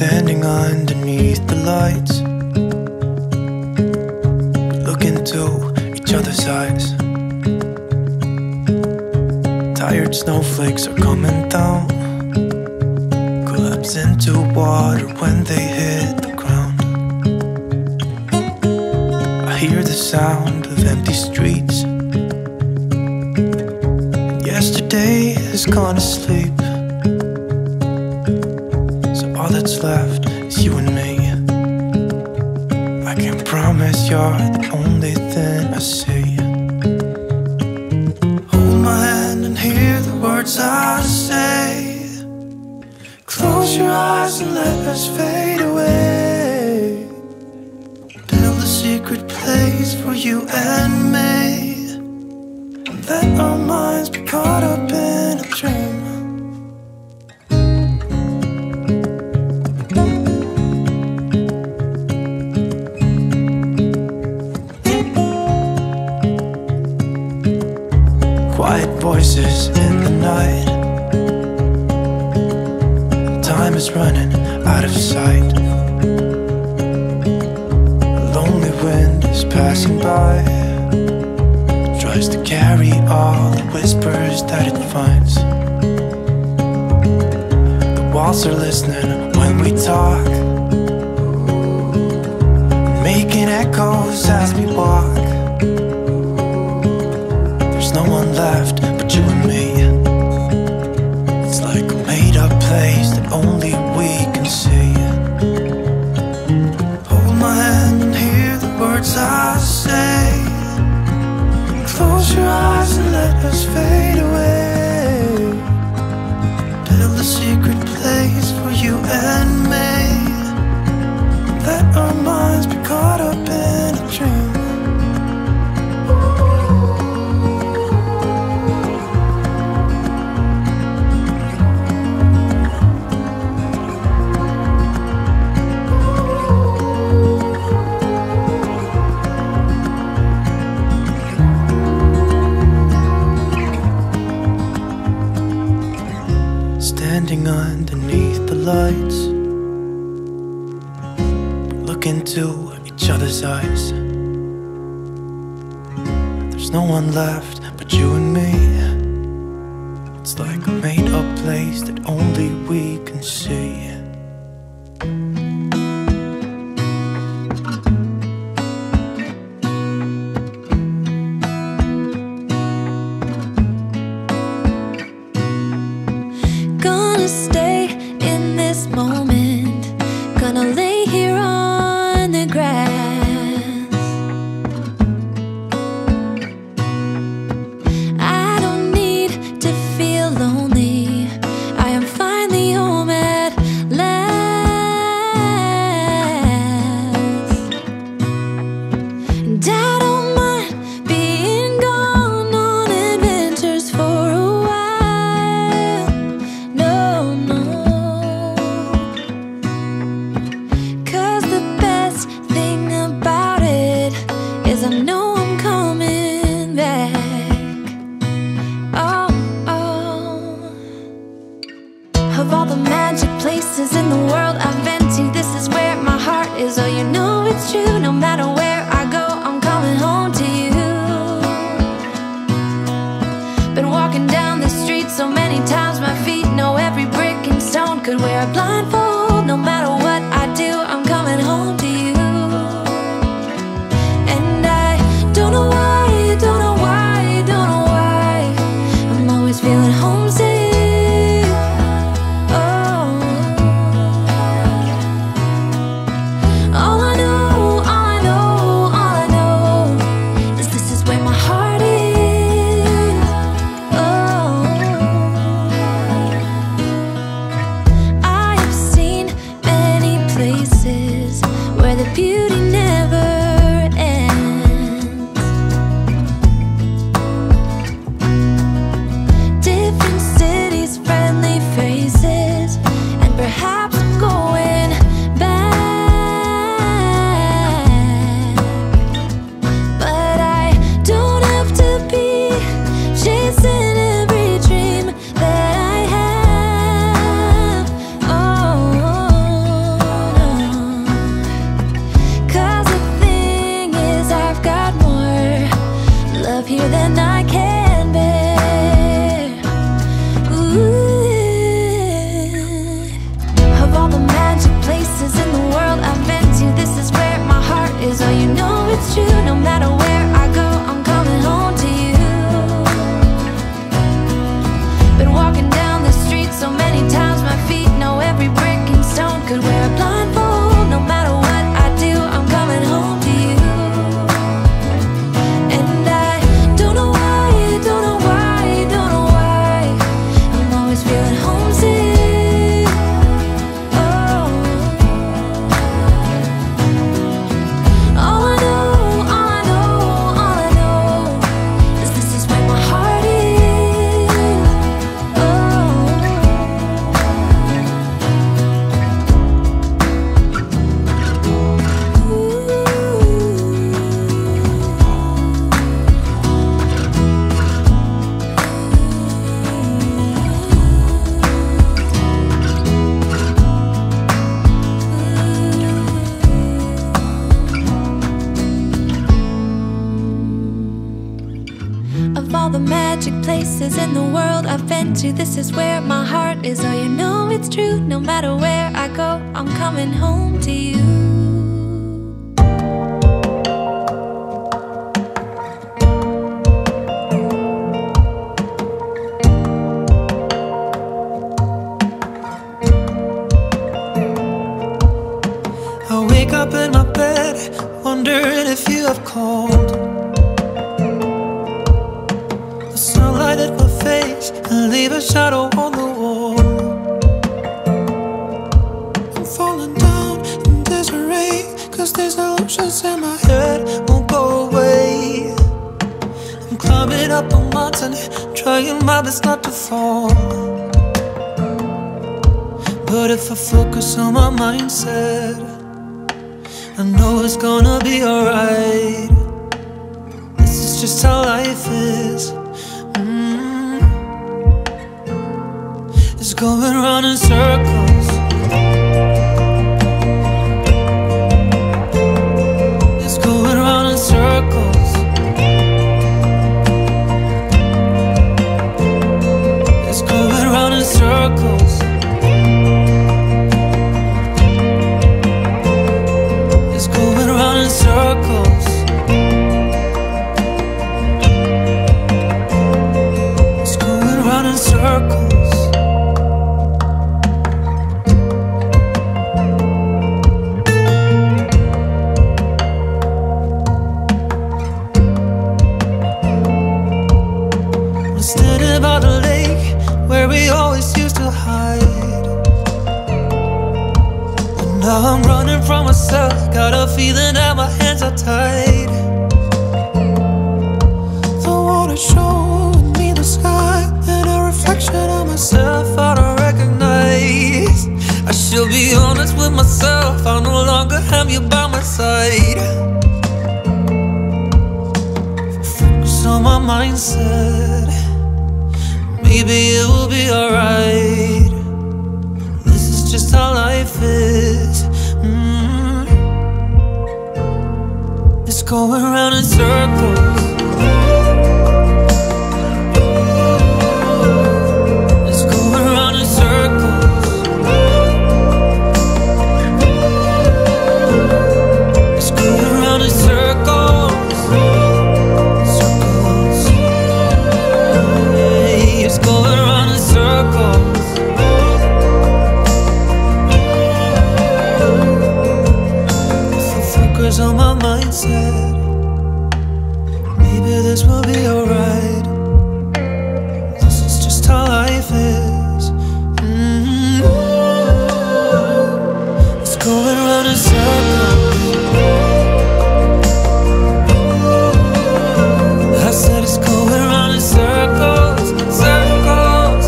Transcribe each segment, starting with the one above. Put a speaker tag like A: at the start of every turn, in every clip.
A: Standing underneath the lights, look into each other's eyes. Tired snowflakes are coming down, collapse into water when they hit the ground. I hear the sound of empty streets. Yesterday has gone to sleep, so all that's left is you and me. I can promise you're the only thing I see. Hold my hand and hear the words I say. Close your eyes and let us fade away. Build a secret place for you and me. Let our minds be caught up in a dream. Quiet voices in the night, time is running out of sight. A lonely wind is passing by, tries to carry all the whispers that it finds. The walls are listening when we talk, making echoes as we walk. There's no one left but you and me. It's like a made-up place that only we can see. Hold my hand and hear the words I say. Close your eyes and let us fade away. Build a secret place for you and me. Let our minds be caught up in a dream. Standing underneath the lights, look into each other's eyes. There's no one left but you and me. It's like a made-up place that only we can see.
B: Stay in this moment, gonna lay here on the grass. I don't need to feel lonely, I am finally home at last. And I don't mind being gone on adventures for a while. No, I know I'm coming back. Oh, oh. Of all the magic places in the world I've been to, this is where my heart is. Oh, you know it's true. No matter where I go, I'm coming home to you. Been walking down the street so many times, my feet know every brick and stone. Could wear a blindfold. No matter what I do, I'm coming home to you. Don't know why, don't know why, don't know why I'm always feeling homesick. Oh, all I know, all I know, all I know is this is where my heart is. Oh, I have seen places in the world I've been to. This is where my heart is. Oh, you know it's true. No matter where I go, I'm coming home to you.
A: I wake up in my bed, wondering if you have called. The sunlight hit my face and leave a shadow on the wall. I'm falling down in disarray, 'cause these illusions in my head won't go away. I'm climbing up a mountain, trying my best not to fall. But if I focus on my mindset, I know it's gonna be alright. This is just how life is. It's going round in circles. It's going round in circles. It's going round in circles. Circles. It's going round in circles. I'm standing by the lake where we always used to hide. Now I'm running from myself, got a feeling that my hands are tied. The water showed me the sky, and a reflection of myself I don't recognize. I should be honest with myself, I no longer have you by my side. Focus on my mindset, maybe it will be alright. This is just how life is. It's going round in circles. It's going round in circles. It's going round in circles. Circles. Hey, it's going round in circles. Focus on my mindset, maybe this will be alright. This is just how life is. It's going round in circles. I said it's going round in circles, circles.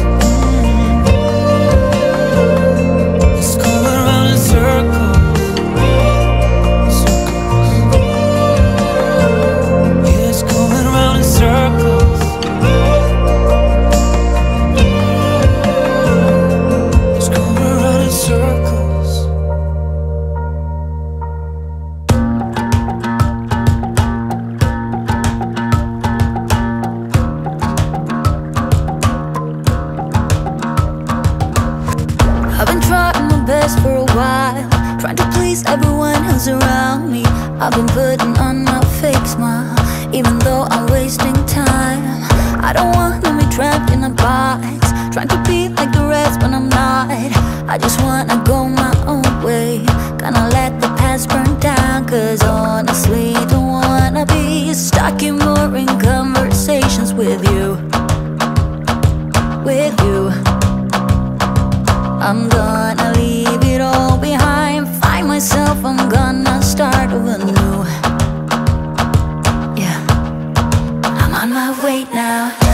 A: It's going round in circles.
B: For a while, trying to please everyone who's around me. I've been putting on my fake smile, even though I'm wasting time. I don't wanna be trapped in a box, trying to be like the rest when I'm not. I just wanna go my own way, gonna let the past burn down. 'Cause honestly, don't wanna be stuck in boring conversations with you. With you, I'm gonna leave it all behind, find myself, I'm gonna start over new. Yeah, I'm on my way now.